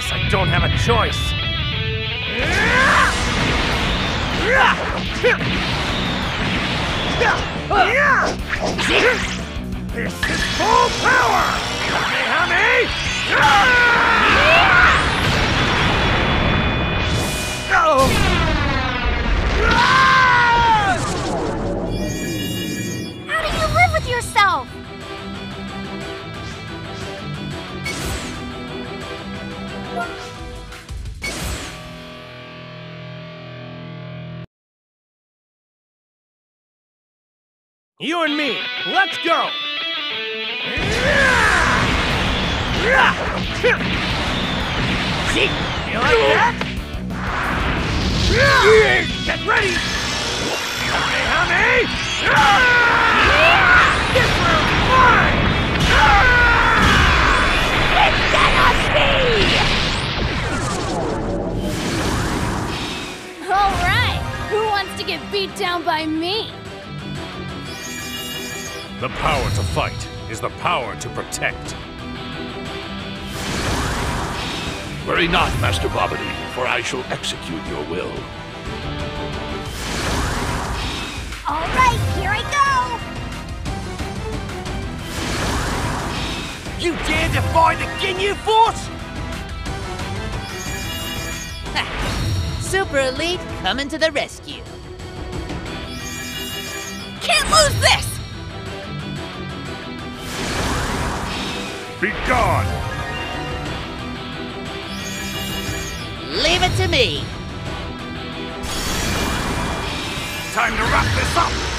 Guess I don't have a choice. This is full power! Kamehame! How do you live with yourself? You and me, let's go! See? You like that? Get ready! Kamehame! This round's mine! It cannot be! All right, who wants to get beat down by me? The power to fight is the power to protect. Worry not, Master Babidi, for I shall execute your will. All right, here I go! You dare defy the Ginyu Force? Super Elite coming to the rescue. Can't lose this! Be gone! Leave it to me. Time to wrap this up!